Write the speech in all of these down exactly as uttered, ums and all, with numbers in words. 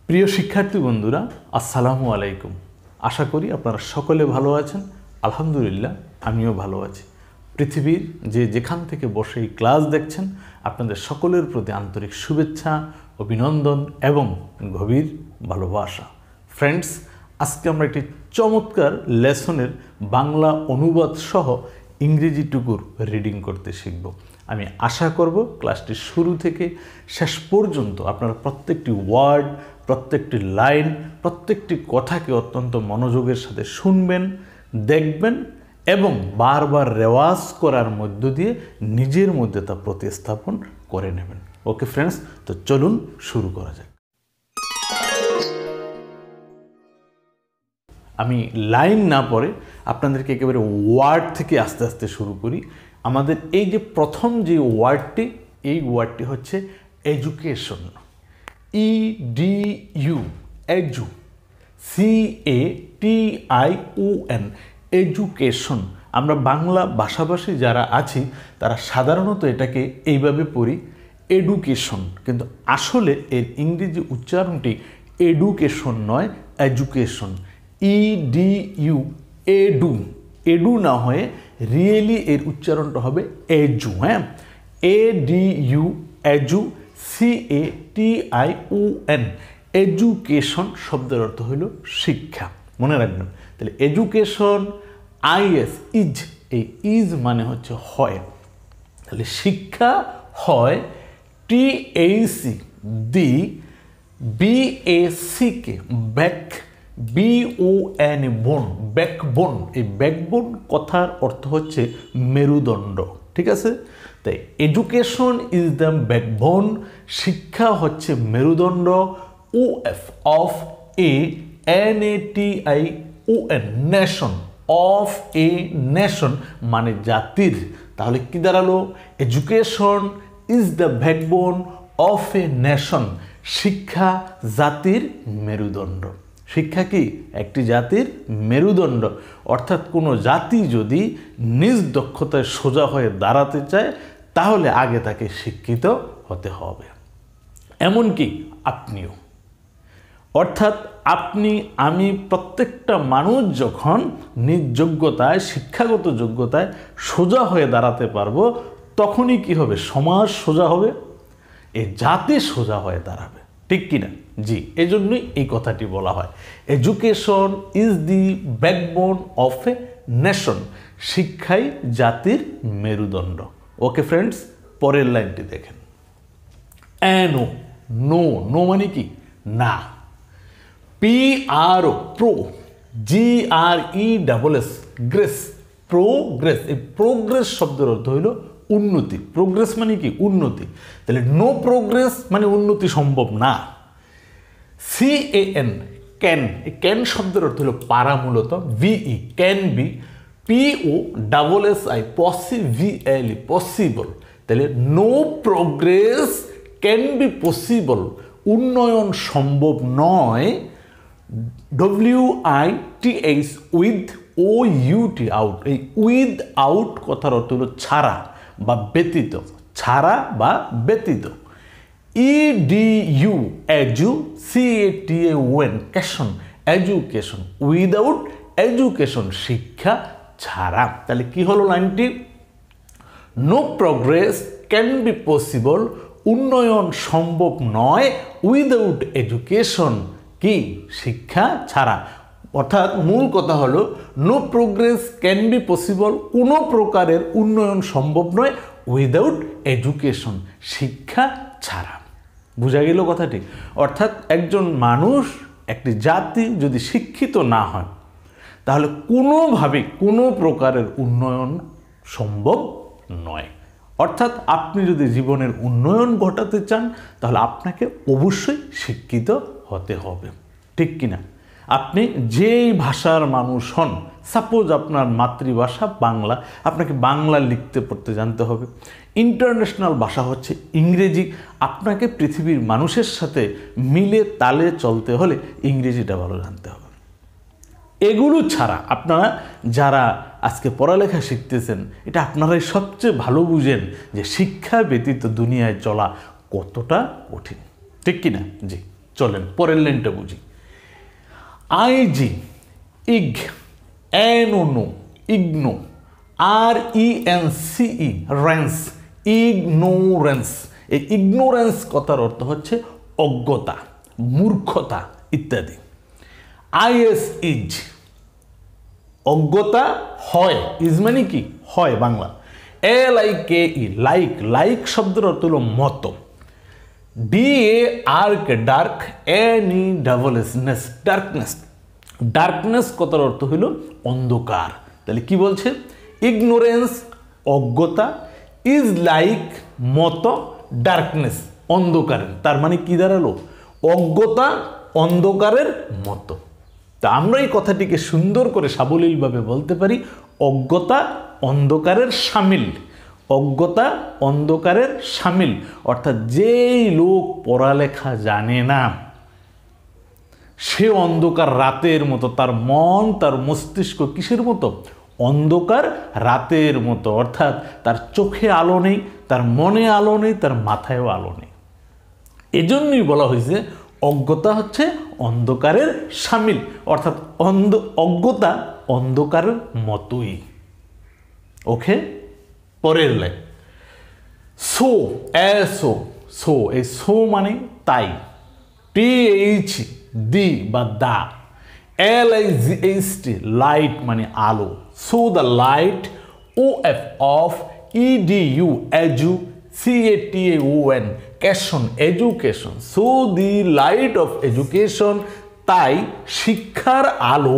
প্রিয় শিক্ষার্থী বন্ধুরা, আসসালামু আলাইকুম। আশা করি আপনারা সকলে ভালো আছেন। আলহামদুলিল্লাহ, আমিও ভালো আছি। পৃথিবীর যে যেখান থেকে বসে এই ক্লাস দেখছেন, আপনাদের সকলের প্রতি আন্তরিক শুভেচ্ছা, অভিনন্দন এবং গভীর ভালোবাসা। ফ্রেন্ডস, আজকে আমরা একটি চমৎকার লেসনের বাংলা অনুবাদ সহ ইংরেজি টুকুর রিডিং করতে শিখব। আমি আশা করব ক্লাসটি শুরু থেকে শেষ পর্যন্ত আপনারা প্রত্যেকটি ওয়ার্ড, প্রত্যেকটি লাইন, প্রত্যেকটি কথাকে অত্যন্ত মনোযোগের সাথে শুনবেন, দেখবেন এবং বারবার রেওয়াজ করার মধ্য দিয়ে নিজের মধ্যে তা প্রতিস্থাপন করে নেবেন। ওকে ফ্রেন্ডস, তো চলুন শুরু করা যাক। আমি লাইন না পড়ে আপনাদেরকে একেবারে ওয়ার্ড থেকে আস্তে আস্তে শুরু করি। আমাদের এই যে প্রথম যে ওয়ার্ডটি, এই ওয়ার্ডটি হচ্ছে education. E D U, edu, C A T I O N, education. আমরা বাংলা ভাষাভাষী যারা আছি তারা সাধারণত এটাকে এইভাবে পড়ি, এডুকেশন, কিন্তু আসলে এর ইংরেজি উচ্চারণটি এডুকেশন নয়, education. E D U, edu, edu না হয়ে রিয়েলি এর উচ্চারণটা হবে এজু। হ্যাঁ, A D U, edu, C A T I O N, education শব্দের অর্থ হলো শিক্ষা। মনে রাখবেন, তাহলে এডুকেশন, আইএস, ইজ, এই ইজ মানে হচ্ছে হয়, তাহলে শিক্ষা হয়, T H C, the, B A C K, back, B O N, bone, backbone. এই ব্যাকবোন কথার অর্থ হচ্ছে মেরুদণ্ড, ঠিক আছে? তাই এডুকেশন ইজ দ্য ব্যাকবোন, শিক্ষা হচ্ছে মেরুদণ্ড। O F, of, a N A T I O N, nation, of a nation মানে জাতির। তাহলে কি দাঁড়ালো? Education is the backbone of a nation, শিক্ষা জাতির মেরুদণ্ড। শিক্ষা কি? একটি জাতির মেরুদণ্ড। অর্থাৎ কোনো জাতি যদি নিজ দক্ষতায় সোজা হয়ে দাঁড়াতে চায় তাহলে আগে তাকে শিক্ষিত হতে হবে, এমনকি আপনিও। অর্থাৎ আপনি, আমি, প্রত্যেকটা মানুষ যখন নিজ যোগ্যতায়, শিক্ষাগত যোগ্যতায় সোজা হয়ে দাঁড়াতে পারবো, তখনই কি হবে? সমাজ সোজা হবে, এই জাতি সোজা হয়ে দাঁড়াবে। ঠিক কিনা? জি, এজন্যই এই কথাটি বলা হয়, education is the backbone of a nation, শিক্ষাই জাতির মেরুদণ্ড। ওকে ফ্রেন্ডস, পরের লাইনটি দেখেন। অ্যানো, নো, নো মানে কি? না। P R O, pro, G R E double S, gress, progress. এই প্রোগ্রেস শব্দের অর্থ হইল উন্নতি। প্রোগ্রেস মানে কি? উন্নতি। তাহলে নো প্রোগ্রেস মানে উন্নতি সম্ভব না। সি এ এন, ক্যান, এই ক্যান শব্দের অর্থ হলো পারা, মূলত ভিই, can be, P O double S I, possi, V L E, possible. তাহলে no progress can be possible, উন্নয়ন সম্ভব নয়। W I T H, with, O U T, out. এই উইথ আউট কথার অর্থ হলো ছাড়া বা ব্যতীত, ছাড়া বা ব্যতীত। E D U, edu, C A T A ওয়েন, কেশন, এডুকেশন, উইদাউট এডুকেশন, শিক্ষা ছাড়া। তাহলে কি হলো লাইনটি? No progress can be possible, উন্নয়ন সম্ভব নয়, উইদাউট এডুকেশন, কি? শিক্ষা ছাড়া। অর্থাৎ মূল কথা হলো no progress can be possible, কোনো প্রকারের উন্নয়ন সম্ভব নয়, উইদাউট এডুকেশন, শিক্ষা ছাড়া। বোঝা গেল কথাটি? অর্থাৎ একজন মানুষ, একটি জাতি যদি শিক্ষিত না হয় তাহলে কোনোভাবে কোনো প্রকারের উন্নয়ন সম্ভব নয়। অর্থাৎ আপনি যদি জীবনের উন্নয়ন ঘটাতে চান তাহলে আপনাকে অবশ্যই শিক্ষিত হতে হবে। ঠিক কিনা? আপনি যেই ভাষার মানুষ হন, সাপোজ আপনার মাতৃভাষা বাংলা, আপনাকে বাংলা লিখতে পড়তে জানতে হবে। ইন্টারন্যাশনাল ভাষা হচ্ছে ইংরেজি, আপনাকে পৃথিবীর মানুষের সাথে মিলে তালে চলতে হলে ইংরেজিটা ভালো জানতে হবে। এগুলো ছাড়া আপনারা যারা আজকে পড়ালেখা শিখতেছেন, এটা আপনারাই সবচেয়ে ভালো বুঝেন যে শিক্ষা ব্যতীত দুনিয়ায় চলা কতটা কঠিন। ঠিক কিনা? জি, চলেন পরের লাইনটা বুঝি। I G ig N O igno R E N C E rance ignorance. এই ইগনোরেন্স কথার অর্থ হচ্ছে অজ্ঞতা, মূর্খতা ইত্যাদি। আইএস ইজ অজ্ঞতা হয়, ইজ মানে কি হয় Bangla. L I K E like, like শব্দের অর্থ হলো মতো। D A R K dark, N E double S ness darkness, darkness কথার অর্থ হইল অন্ধকার। তাহলে কি বলছে? ইগনোরেন্স অজ্ঞতা, ইজ লাইক মতো, ডার্কনেস অন্ধকারের। তার মানে কি দাঁড়ালো? অজ্ঞতা অন্ধকারের মতো। তা আমরা এই কথাটিকে সুন্দর করে সাবলীলভাবে বলতে পারি অজ্ঞতা অন্ধকারের শামিল, অজ্ঞতা অন্ধকারের শামিল। অর্থাৎ যেই লোক পড়ালেখা জানে না সে অন্ধকার রাতের মতো, তার মন তার মস্তিষ্ক কিসের মতো? অন্ধকার রাতের মতো। অর্থাৎ তার চোখে আলো নেই, তার মনে আলো নেই, তার মাথায়ও আলো নেই। এজন্যই বলা হয়েছে অজ্ঞতা হচ্ছে অন্ধকারের শামিল, অর্থাৎ অন্ধ অজ্ঞতা অন্ধকারের মতোই। ওকে, পরের লাইন। সো এসো, সো এই সো মানে তাই। টি এইচ দি বা the, L I G H T light মানে আলো। So the light, O F of E D U edu, C A T A O N cation education. So the light of education তাই শিক্ষার আলো।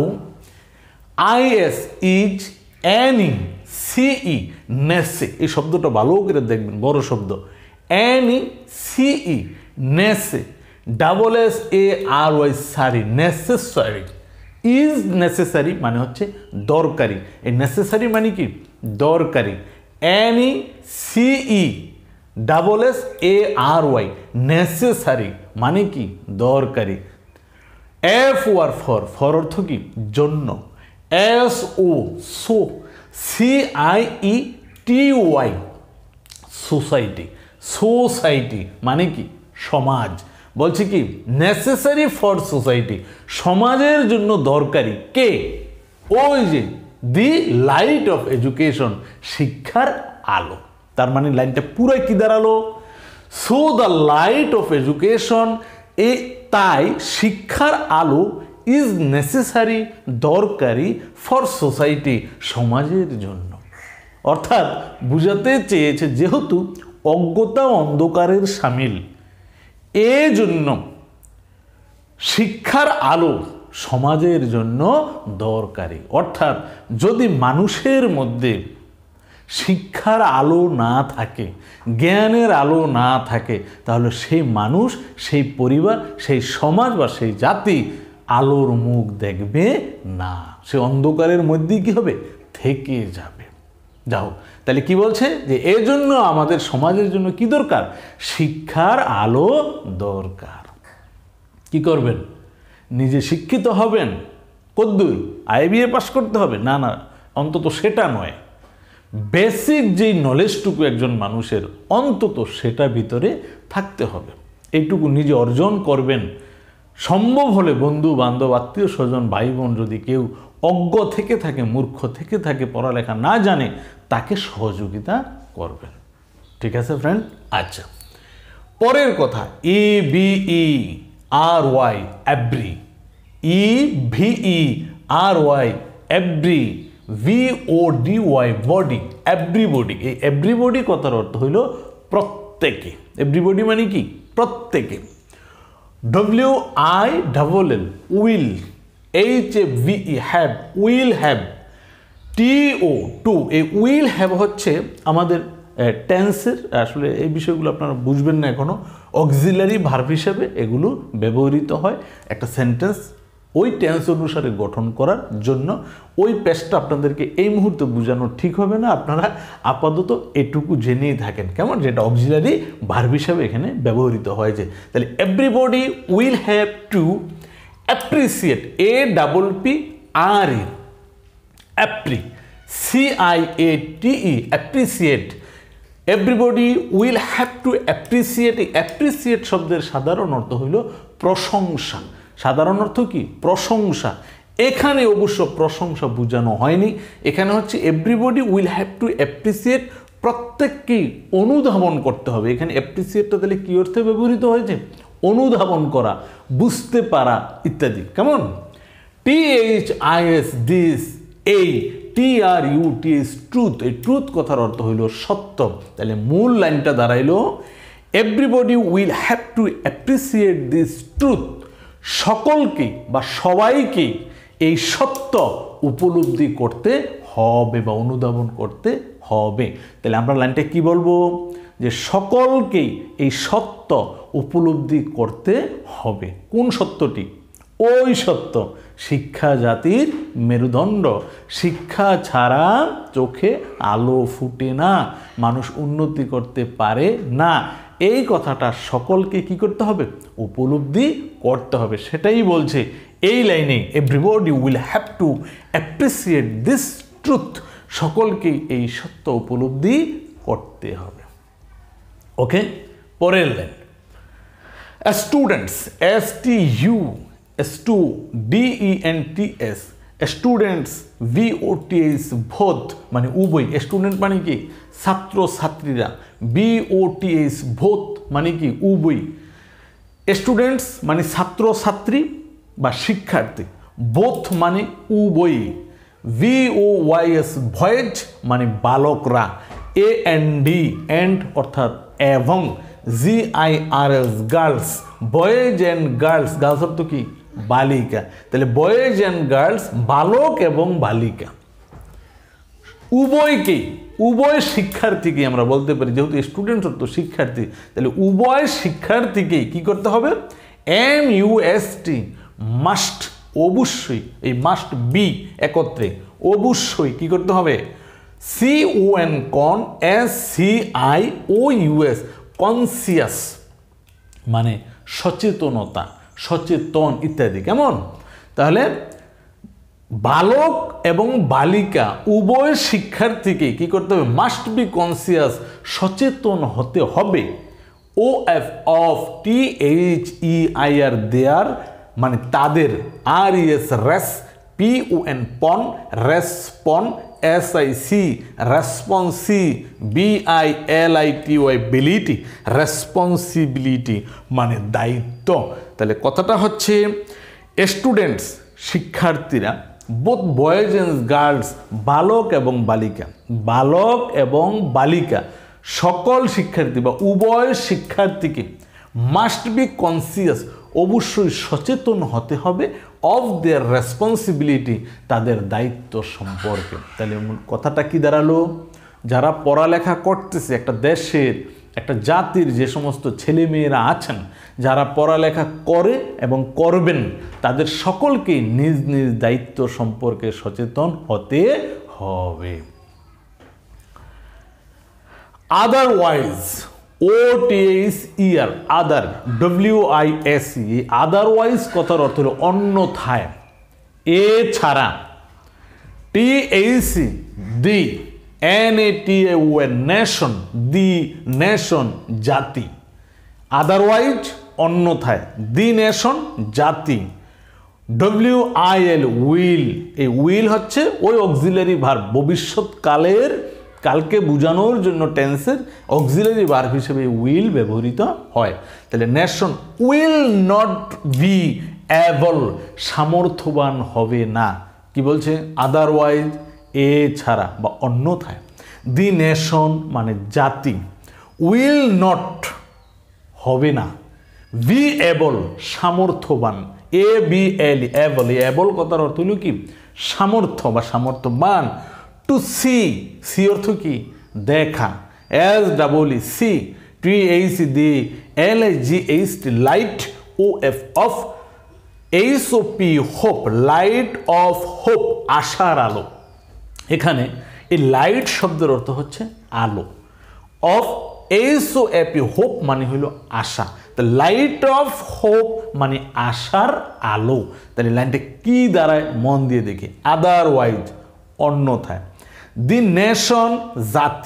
I S is any C E নেসে, এই শব্দটা ভালো করে দেখবেন, বড় শব্দ। N E C E nece, double S A R Y sary, necessary. Is necessary মানে হচ্ছে দরকারি। এই নেসেসারি মানে কি? দরকারি। N E C E double S A R Y necessary মানে কি? দরকারি। এফ ওয়ার ফর, ফর অর্থ কি? জন্য। S O so, C I E T Y society, society মানে কি? সমাজ। বলছে কি? নেসেসারি ফর সোসাইটি, সমাজের জন্য দরকারি। কে? ওই যে দি লাইট অফ এডুকেশন, শিক্ষার আলো। তার মানে লাইনটা পুরো কি দাঁড়ালো? So the light of education, এ তাই শিক্ষার আলো, ইজ নেসেসারি দরকারি, ফর সোসাইটি সমাজের জন্য। অর্থাৎ বুঝাতে চেয়েছে যেহেতু অজ্ঞতা অন্ধকারের শামিল, এজন্য শিক্ষার আলো সমাজের জন্য দরকারি। অর্থাৎ যদি মানুষের মধ্যে শিক্ষার আলো না থাকে, জ্ঞানের আলো না থাকে, তাহলে সেই মানুষ, সেই পরিবার, সেই সমাজ বা সেই জাতি আলোর মুখ দেখবে না, সে অন্ধকারের মধ্যেই কি হবে? থেকে যাবে। যাও, তাহলে কি বলছে? যে এজন্য আমাদের সমাজের জন্য কি দরকার? শিক্ষার আলো দরকার। কি করবেন? নিজে শিক্ষিত হবেন, কদ্দুর আই বি এ পাস করতে হবে? না না, অন্তত সেটা নয়। বেসিক যেই নলেজটুকু একজন মানুষের অন্তত সেটা ভিতরে থাকতে হবে। এইটুকু নিজে অর্জন করবেন। সম্ভব হলে বন্ধু বান্ধব আত্মীয় স্বজন ভাই বোন যদি কেউ অজ্ঞ থেকে থাকে, মূর্খ থেকে থাকে, পড়ালেখা না জানে, তাকে সহযোগিতা করবেন। ঠিক আছে ফ্রেন্ড? আচ্ছা, পরের কথা। E B E R Y every, E V E R Y every, V O D Y body, everybody. এই এভরিবডি কথার অর্থ হইল প্রত্যেকে। এভরিবডি মানে কি? প্রত্যেকে। W I double L will, H A V E have, will have, T O to. এই will have হচ্ছে আমাদের টেন্সের, আসলে এই বিষয়গুলো আপনারা বুঝবেন না এখনো, অক্সিলারি ভার্ব হিসেবে এগুলো ব্যবহৃত হয় একটা সেন্টেন্স ওই টেন্স অনুসারে গঠন করার জন্য। ওই পেজটা আপনাদেরকে এই মুহূর্তে বোঝানো ঠিক হবে না, আপনারা আপাতত এটুকু জেনেই থাকেন, কেমন? যেটা অক্সিলারি ভার্ব হিসেবে এখানে ব্যবহৃত হয়েছে। তাহলে everybody will have to appreciate, A double P R E, appre, C I A T E, appreciate, everybody will have to appreciate. এই অ্যাপ্রিসিয়েট শব্দের সাধারণ অর্থ হইল প্রশংসা। সাধারণ অর্থ কি? প্রশংসা। এখানে অবশ্য প্রশংসা বোঝানো হয়নি, এখানে হচ্ছে everybody will have to appreciate, প্রত্যেককেই অনুধাবন করতে হবে। এখানে অ্যাপ্রিসিয়েটটা তাহলে কি অর্থে ব্যবহৃত হয়েছে? অনুধাবন করা, বুঝতে পারা ইত্যাদি। কেমন? T H I S this, এই T R U T S truth, এই ট্রুথ কথার অর্থ হইল সত্য। তাহলে মূল লাইনটা দাঁড়াইলো everybody will have to appreciate this truth, সকলকে বা সবাইকে এই সত্য উপলব্ধি করতে হবে বা অনুধাবন করতে হবে। তাহলে আমরা লাইনটা কি বলবো? যে সকলকেই এই সত্য উপলব্ধি করতে হবে। কোন সত্যটি? ওই সত্য, শিক্ষা জাতির মেরুদণ্ড। শিক্ষা ছাড়া চোখে আলো ফুটে না, মানুষ উন্নতি করতে পারে না। এই কথাটা সকলকে কি করতে হবে? উপলব্ধি করতে হবে। সেটাই বলছে এই লাইনে, everybody will have to appreciate this truth, সকলকে এই সত্য উপলব্ধি করতে হবে। ওকে, পরের লাইন, students, S T U S tu D E N T S, students V O T S both মানে উভয়। স্টুডেন্ট মানে কি? ছাত্র ছাত্রীরা। B O T S both মানে কি? উভয়। স্টুডেন্টস মানে ছাত্র ছাত্রী বা শিক্ষার্থী, বোথ মানে উভয়। V O Y S boys মানে বালকরা, এ এন ডি এন্ড অর্থাৎ এবং, G I R S girls, boys and girls, girls অর্থ কি? বালিকা। তাহলে বয়েজ অ্যান্ড গার্লস বালক এবং বালিকা, উভয়কে, উভয় শিক্ষার্থীকে আমরা বলতে পারি, যেহেতু স্টুডেন্ট অর্থ শিক্ষার্থী, তাহলে উভয় শিক্ষার্থীকে কি করতে হবে? M U S T must, অবশ্যই, এই মাস্ট বি একত্রে, অবশ্যই কি করতে হবে? C O N con, S C I O U S, conscious মানে সচেতনতা, সচেতন ইত্যাদি। কেমন? তাহলে বালক এবং বালিকা উভয় শিক্ষার্থীকে কি করতে হবে? মাস্ট বি কনসিয়াস, সচেতন হতে হবে। O F of T H E I R their মানে তাদের, R E S res, P O N pon respon, S I C responsi, B I L I T Y bility responsibility মানে দায়িত্ব। তাহলে কথাটা হচ্ছে স্টুডেন্টস শিক্ষার্থীরা, both boys and girls বালক এবং বালিকা, বালক এবং বালিকা সকল শিক্ষার্থী বা উভয় শিক্ষার্থীকে মাস্ট বি কনসিয়াস অবশ্যই সচেতন হতে হবে, অফ দেয়ার রেসপন্সিবিলিটি তাদের দায়িত্ব সম্পর্কে। তাহলে কথাটা কি দাঁড়ালো? যারা পড়ালেখা করতেছে, একটা দেশের একটা জাতির যে সমস্ত ছেলেমেয়েরা আছেন যারা পড়ালেখা করে এবং করবেন, তাদের সকলকে নিজ নিজ দায়িত্ব সম্পর্কে সচেতন হতে হবে। Otherwise, O T H E R, other, W I S E, otherwise কথার অর্থ হল অন্যথায়, এ ছাড়া, T H E the, N A T A O N nation, the nation জাতি, আদারওয়াইজ অন্যথায়, দি নেশন জাতি, ডব্লিউ আই এল উইল, এই উইল হচ্ছে ওই অক্সিলারি ভার্ব, ভবিষ্যৎকালের কালকে বোঝানোর জন্য টেন্সের অক্সিলারি ভার্ব হিসেবে উইল ব্যবহৃত হয়। তাহলে nation will not be able, সামর্থ্যবান হবে না। কি বলছে? আদারওয়াইজ, এ ছাড়া বা অন্যথায়। দি নেশন মানে জাতি, উইল নট হবে না, বি এবল সামর্থ্যবান, A B L able, able কথার অর্থ হলো কি? সামর্থ্য বা সামর্থ্যবান। টু সি, সি অর্থ কি? দেখা, S double E see, T H the, L A G H T light, O F of, H O P hope, light of hope আশার আলো। এখানে এই লাইট শব্দের অর্থ হচ্ছে আলো, of H O A P hope মানে হইল আশা, দ্য লাইট অফ হোপ মানে আশার আলো। তাহলে লাইনটা কি দাঁড়ায় মন দিয়ে দেখি, আদারওয়াইজ অন্যথায়, দি নেশন জাতি,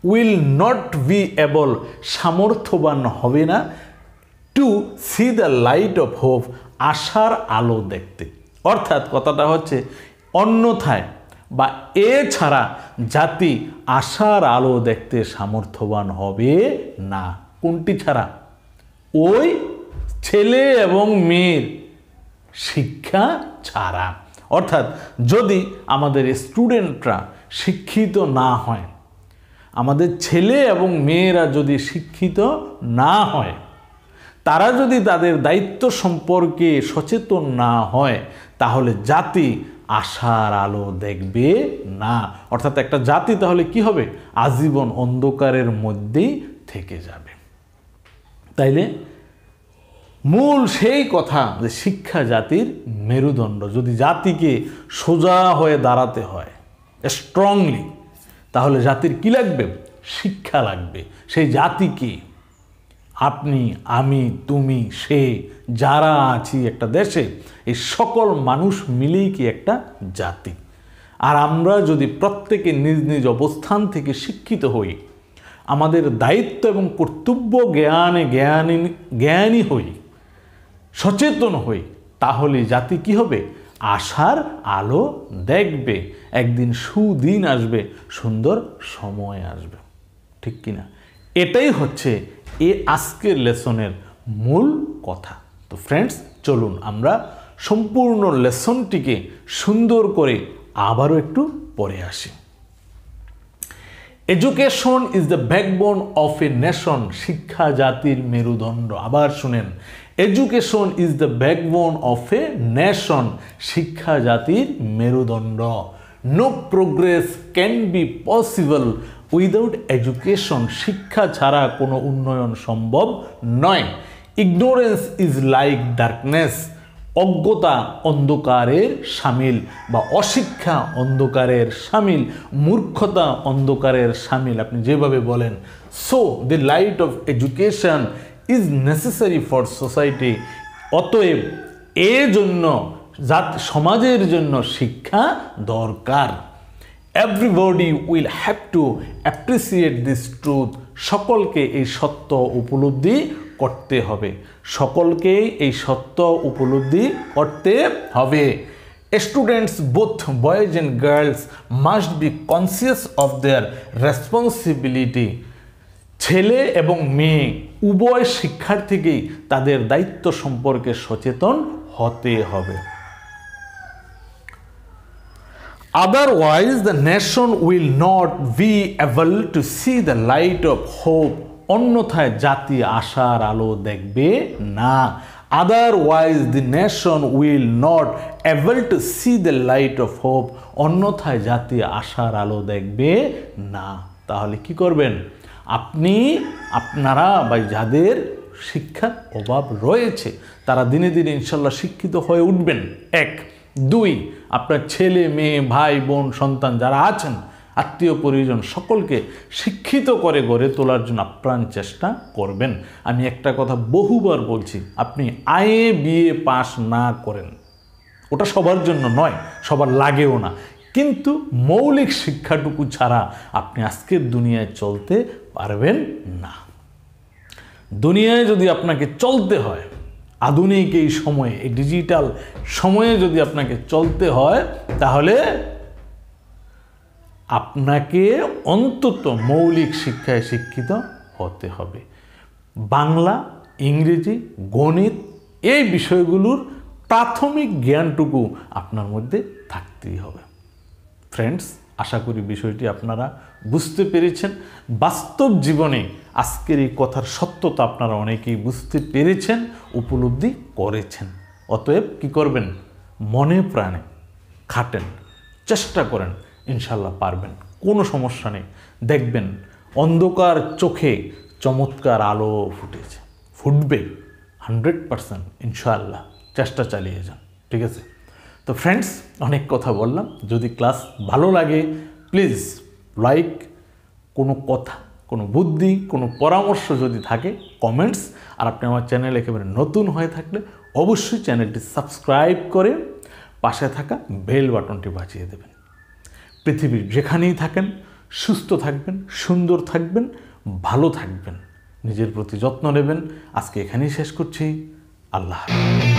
উইল নট বি এবল সামর্থ্যবান হবে না to see the light of hope আশার আলো দেখতে। অর্থাৎ কথাটা হচ্ছে অন্যথায় বা এছাড়া জাতি আশার আলো দেখতে সামর্থ্যবান হবে না। কোনটি ছাড়া? ওই ছেলে এবং মেয়ের শিক্ষা ছাড়া। অর্থাৎ যদি আমাদের স্টুডেন্টরা শিক্ষিত না হয়, আমাদের ছেলে এবং মেয়েরা যদি শিক্ষিত না হয়, তারা যদি তাদের দায়িত্ব সম্পর্কে সচেতন না হয়, তাহলে জাতি আশার আলো দেখবে না। অর্থাৎ একটা জাতি তাহলে কি হবে? আজীবন অন্ধকারের মধ্যেই থেকে যাবে। তাইলে মূল সেই কথা যে শিক্ষা জাতির মেরুদণ্ড। যদি জাতিকে সোজা হয়ে দাঁড়াতে হয় স্ট্রংলি, তাহলে জাতির কি লাগবে? শিক্ষা লাগবে। সেই জাতিকে আপনি, আমি, তুমি, সে, যারা আছি একটা দেশে, এই সকল মানুষ মিলেই কি একটা জাতি। আর আমরা যদি প্রত্যেকে নিজ নিজ অবস্থান থেকে শিক্ষিত হই, আমাদের দায়িত্ব এবং কর্তব্য জ্ঞানে জ্ঞানী জ্ঞানী হই, সচেতন হই, তাহলে জাতি কি হবে? আশার আলো দেখবে। একদিন সুদিন আসবে, সুন্দর সময় আসবে। ঠিক কিনা? এটাই হচ্ছে এই আজকের লেসনের মূল কথা। তো ফ্রেন্ডস, চলুন আমরা সম্পূর্ণ লেসনটিকে সুন্দর করে আবারও একটু পড়ে আসি। Education is the backbone of a nation. শিক্ষা জাতির মেরুদণ্ড। আবার শুনেন, education is the backbone of a nation. শিক্ষা জাতির মেরুদণ্ড। No progress can be possible without education. শিক্ষা ছাড়া কোনো উন্নয়ন সম্ভব নয়। Ignorance is like darkness. অজ্ঞতা অন্ধকারের শামিল, বা অশিক্ষা অন্ধকারের শামিল, মূর্খতা অন্ধকারের শামিল, আপনি যেভাবে বলেন। So the light of education is necessary for society. অতএব এর জন্য জাতি সমাজের জন্য শিক্ষা দরকার। Everybody will have to appreciate this truth. সকলকে এই সত্য উপলব্ধি করতে হবে। সকলকে এই সত্য উপলব্ধি করতে হবে। Students both boys and girls must be conscious of their responsibility. ছেলে এবং মেয়ে উভয় শিক্ষার্থীকেই তাদের দায়িত্ব সম্পর্কে সচেতন হতে হবে। Otherwise, the nation will not be able to see the light of hope. অন্যথায় জাতি আশার আলো দেখবে না। Otherwise, the nation will not able to see the light of hope. অন্যথায় জাতি আশার আলো দেখবে না। তাহলে কি করবেন? আপনি, আপনারা বা যাদের শিক্ষার অভাব রয়েছে, তারা দিনে দিনে ইনশাল্লাহ শিক্ষিত হয়ে উঠবেন। এক। দুই, আপনার ছেলে মেয়ে ভাই বোন সন্তান যারা আছেন, আত্মীয় পরিজন, সকলকে শিক্ষিত করে গড়ে তোলার জন্য আপ্রাণ চেষ্টা করবেন। আমি একটা কথা বহুবার বলছি, আপনি আইএ বিএ পাস না করেন, ওটা সবার জন্য নয়, সবার লাগেও না, কিন্তু মৌলিক শিক্ষাটুকু ছাড়া আপনি আজকের দুনিয়ায় চলতে পারবেন না। দুনিয়ায় যদি আপনাকে চলতে হয়, আধুনিক এই সময়ে, এই ডিজিটাল সময়ে যদি আপনাকে চলতে হয়, তাহলে আপনাকে অন্তত মৌলিক শিক্ষায় শিক্ষিত হতে হবে। বাংলা, ইংরেজি, গণিত এই বিষয়গুলোর প্রাথমিক জ্ঞানটুকু আপনার মধ্যে থাকতেই হবে। ফ্রেন্ডস, আশা করি বিষয়টি আপনারা বুঝতে পেরেছেন। বাস্তব জীবনে আজকের এই কথার সত্যতা আপনারা অনেকেই বুঝতে পেরেছেন, উপলব্ধি করেছেন। অতএব কি করবেন? মনে প্রাণে খাটেন, চেষ্টা করেন, ইনশাল্লাহ পারবেন, কোনো সমস্যা নেই। দেখবেন অন্ধকার চোখে চমৎকার আলো ফুটেছে, ফুটবে হান্ড্রেড পারসেন্ট ইনশাআল্লাহ। চেষ্টা চালিয়ে যান, ঠিক আছে? তো ফ্রেন্ডস, অনেক কথা বললাম। যদি ক্লাস ভালো লাগে প্লিজ লাইক, কোনো কথা, কোনো বুদ্ধি, কোনো পরামর্শ যদি থাকে কমেন্টস, আর আপনি আমার চ্যানেল একেবারে নতুন হয়ে থাকলে অবশ্যই চ্যানেলটি সাবস্ক্রাইব করে পাশে থাকা বেল বাটনটি বাজিয়ে দেবেন। পৃথিবীর যেখানেই থাকেন সুস্থ থাকবেন, সুন্দর থাকবেন, ভালো থাকবেন, নিজের প্রতি যত্ন নেবেন। আজকে এখানেই শেষ করছি। আল্লাহ হাফেজ।